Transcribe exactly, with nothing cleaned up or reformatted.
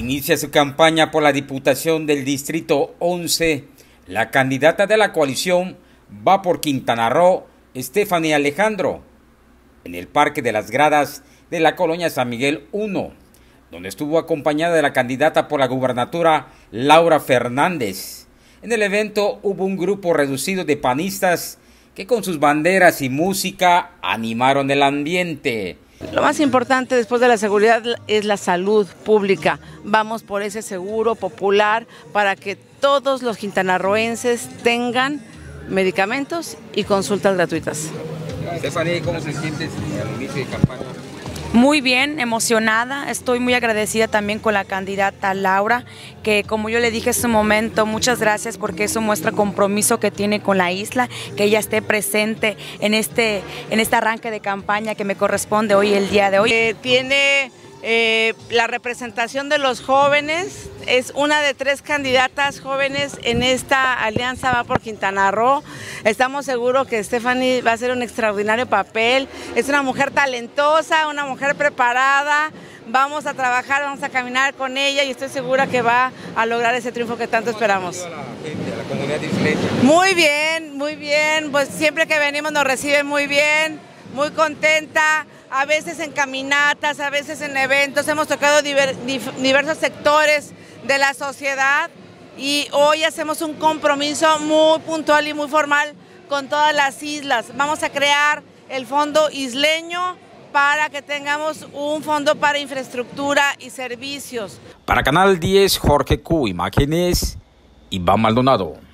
Inicia su campaña por la Diputación del Distrito once. La candidata de la coalición Va por Quintana Roo, Stephanie Alejandro, en el Parque de las Gradas de la colonia San Miguel uno, donde estuvo acompañada de la candidata por la gubernatura, Laura Fernández. En el evento hubo un grupo reducido de panistas que con sus banderas y música animaron el ambiente. Lo más importante después de la seguridad es la salud pública. Vamos por ese seguro popular para que todos los quintanarroenses tengan medicamentos y consultas gratuitas. Stephanie, ¿cómo se siente al inicio de campaña? Muy bien, emocionada, estoy muy agradecida también con la candidata Laura, que como yo le dije en su momento, muchas gracias porque eso muestra compromiso que tiene con la isla, que ella esté presente en este, en este arranque de campaña que me corresponde hoy, el día de hoy. Eh, tiene eh, la representación de los jóvenes, es una de tres candidatas jóvenes en esta alianza Va por Quintana Roo. Estamos seguros que Stephanie va a hacer un extraordinario papel, es una mujer talentosa, una mujer preparada. Vamos a trabajar, vamos a caminar con ella y estoy segura que va a lograr ese triunfo que tanto esperamos. ¿Cómo ha recibido a la gente, a la comunidad isleña? Muy bien, muy bien, pues siempre que venimos nos reciben muy bien, muy contenta, a veces en caminatas, a veces en eventos, hemos tocado diver, diversos sectores de la sociedad y hoy hacemos un compromiso muy puntual y muy formal con todas las islas. Vamos a crear el Fondo Isleño para que tengamos un fondo para infraestructura y servicios. Para Canal diez, Jorge Q, imágenes, Iván Maldonado.